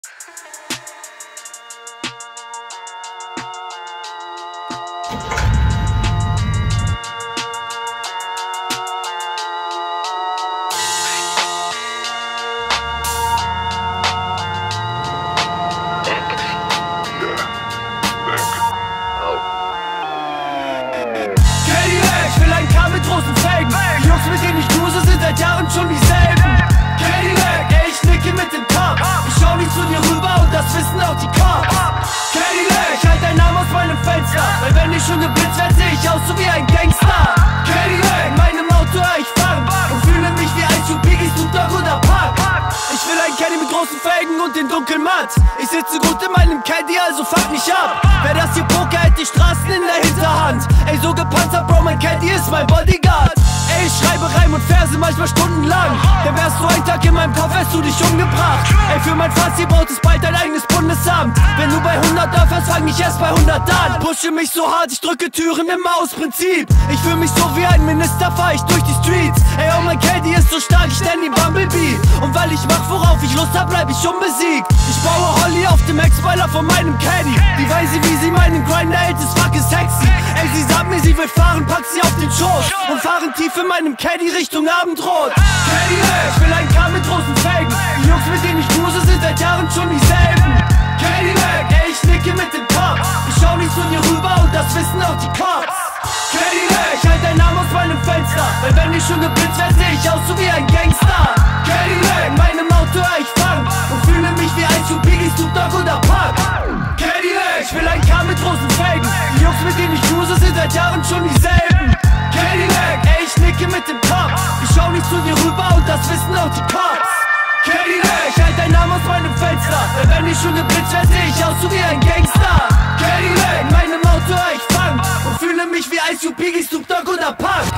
Mit großen Felgen. Die Jungs, mit denen ich cruise, sind seit Jahren schon dieselben. Cadillac, ey, ich nicke mit dem Kopf. Ich schau nicht zu dir rüber und das wissen auch die Cops. Cadillac, ich halt deinen Namen aus meinem Fenster, weil wenn ich schon geblitzt werd, seh ich aus so wie ein Gangster. Cadillac, in meinem Auto hör ich Fang und fühle mich wie ein Biggie, Snoop Dogg oder Pac. Ich will ein Caddy mit großen Felgen und den dunklen Matt. Ich sitze gut in meinem Caddy, also fuck mich ab. Wer das hier Poker, hält die Straßen in der Hinterhand. Ey, so gepanzert, Bro, mein Caddy ist mein Bodyguard. Ey, ich schreibe Reim und Verse manchmal stundenlang. Denn wärst du ein Tag in meinem Kopf, hättest du dich umgebracht. Ey, für mein Fazit braucht es bald ein eigenes Bundesamt. Wenn du bei 100 aufhörst, fang ich erst bei 100 an. Pushe mich so hart, ich drücke Türen immer aus Prinzip. Ich fühl mich so wie ein Minister, fahr ich durch die Streets. Ey, oh, mein Caddy ist so stark, ich nenn ihn Bumblebee. Und weil ich mach, worauf ich Lust hab, bleib ich unbesiegt. Ich baue Holly auf dem Ex-Spoiler von meinem Caddy. Die weiß sie, wie sie meinen Grinder hält, ist fucking sexy. Ey, sie sagt mir, sie will fahren, pack sie auf den Schoß und fahren tief in meinem Caddy Richtung Abendrot. Cadillac, ich will ein Car mit großen Felgen. Die Jungs, mit denen ich cruise, sind seit Jahren schon dieselben. Cadillac, ey, ich nicke mit dem Kopf. Ich schau nicht zu dir rüber und das wissen auch die Cops. Cadillac, ich halt deinen Namen aus meinem Fenster, weil wenn ich schon geblitzt werd, seh ich aus so wie ein Gangster. Cadillac, in meinem Auto hör ich Fang und fühle mich wie ein Biggie, Snoop Dogg oder Pac. Cadillac, ich will ein Car mit großen Felgen. Die Jungs, mit denen ich cruise, sind seit Jahren schon dieselben. Cadillac, ey, ich nicke mit dem Kopf. Ich schau nicht zu dir rüber und das wissen auch die Cops. Cadillac, ich halt deinen Namen aus meinem Fenster, weil wenn ich schon geblitzt werd, seh ich aus so wie ein Gangster. Cadillac, in meinem Auto hör ich Fang und fühle mich wie Ice Biggie, Snoop Dogg oder Pac.